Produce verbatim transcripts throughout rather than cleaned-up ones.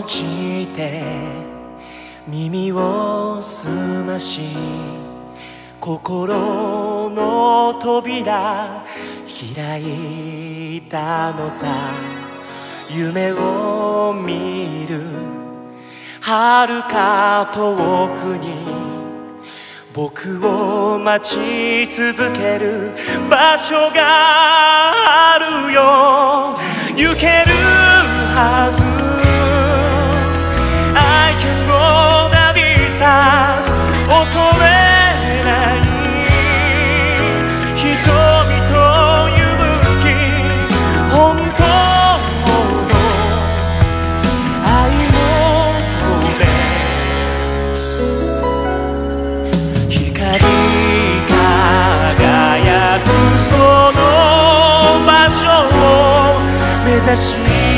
閉じて耳を澄まし心の扉開いたのさ。夢を見る遥か遠くに僕を待ち続ける場所があるよ。行けるはず I can go the distance 恐れない瞳と勇気本当の愛求め光り輝くその場所を目指し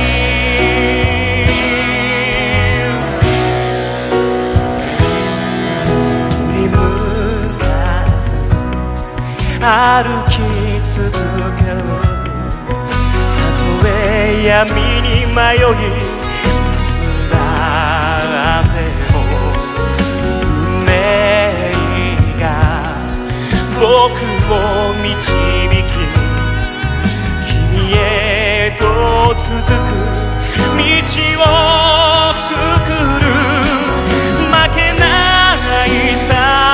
歩き続ける。たとえ闇に迷いさすらっても運命が僕を導き君へと続く道を作る。負けないさ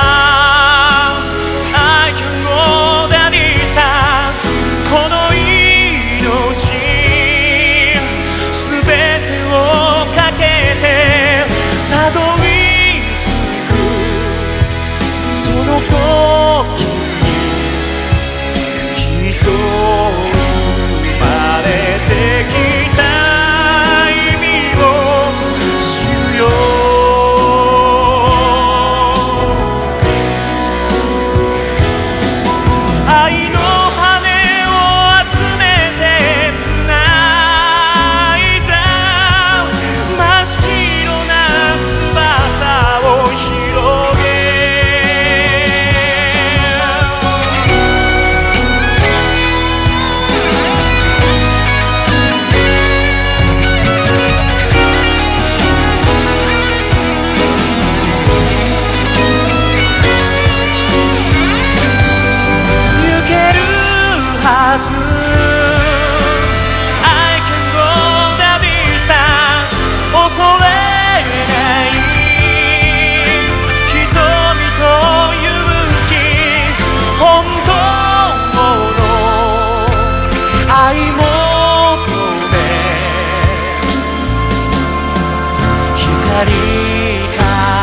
光り輝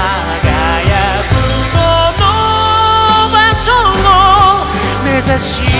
くその場所を目指し